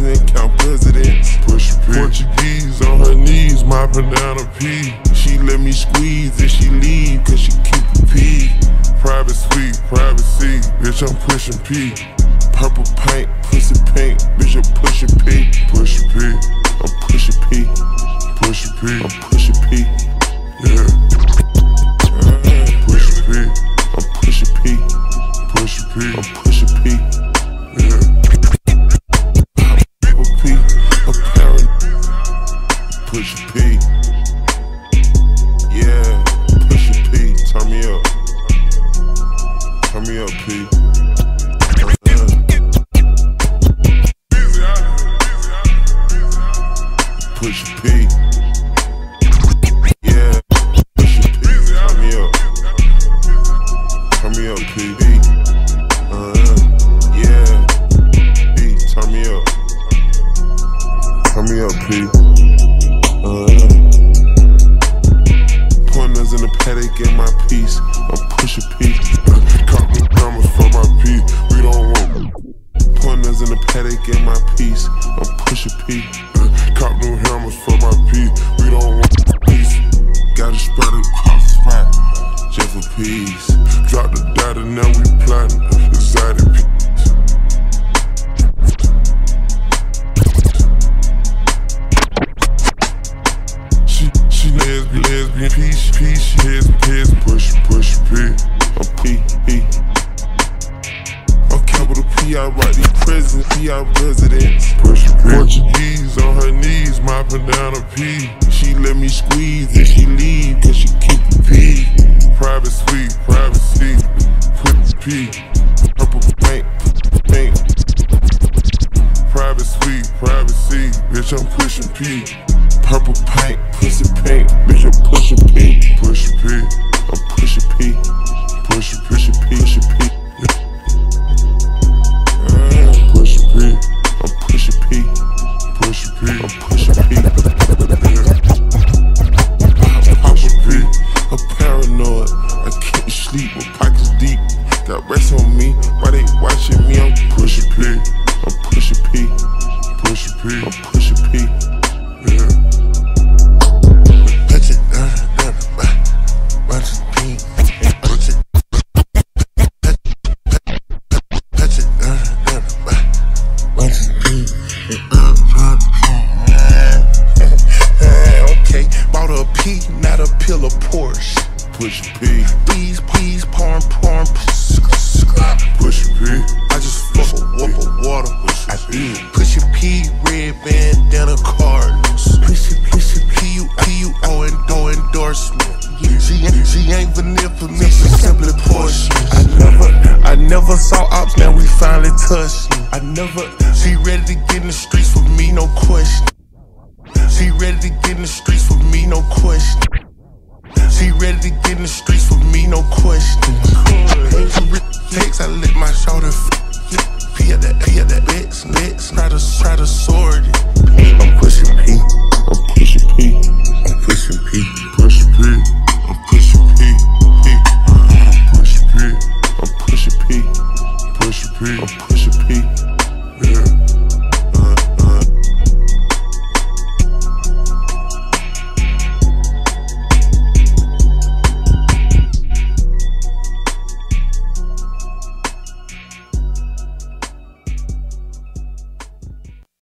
president, count presidents. Pushin' P. Portuguese on her knees, mopping down a P. She let me squeeze and she leave, cause she keep a P. Private suite, privacy, bitch, I'm pushin' P. Purple paint, pussy pink, bitch, I'm pushin' P. Pushin' P, I'm pushin' P. Pushin' P, I'm pushin' P. Yeah. Pushin' P, I'm pushin' P. Pushin' P, I'm pushin' P. Yeah. Purple P, I'm parent. Pushin' P. Yeah, pushin' P, turn me up. Turn me up, P. Pushin' P. Yeah, pushin' P. Turn me up. Turn me up, P. Yeah. P, turn me up. Turn me up, P. Pointers in the paddock in my piece. I'm pushin' P. Cop me numbers for my P. We don't want pointers in the paddock in my piece. I'm pushin' P. Cop new hammers for my P. We don't want peace. Got a spot across the spot. Just for peace. Drop the data, now we plotting. Exotic peace. She lesbian, peace, heads, push, P. I'm P. I'm capital P, I write these presidents, P, I residents. Portuguese on her knees, mopping down a P. She let me squeeze and she leave, cause she keep a P. Private suite, privacy, put P. Purple paint. Private suite, privacy, bitch, I'm pushin' P. Purple paint, pussy pink, bitch, I'm pushin' P. Pushin' P, I'm pushin' P. Pushin' P. Pushin' P, I'm pushin' P. Pushin' P, I'm pushin' P. Papa P, I'm paranoid. I can't sleep, my pockets deep. Got rest on me, why they watching me? I'm pushin' P. I'm pushin' P. Pushin' P, I'm pushin' P. Yeah. Touch it, watch it, P. Touch it, watch it, okay, bought a P, not a pill of Porsche. Pushin' P. Please, pouring. Pushin' P. I just fuck a whoop of water. I did. Pushin' P, red bandana Cardinals. Pushin' P, you owe endorsement. She ain't vanilla for me, she simply Porsche. I never saw ops, now we finally touched. She ready to get in the streets with me, no question. She ready to get in the streets with me, no question. She ready to get in the streets with me, no question. Takes, I lick my shoulder. P at that X, try to soar.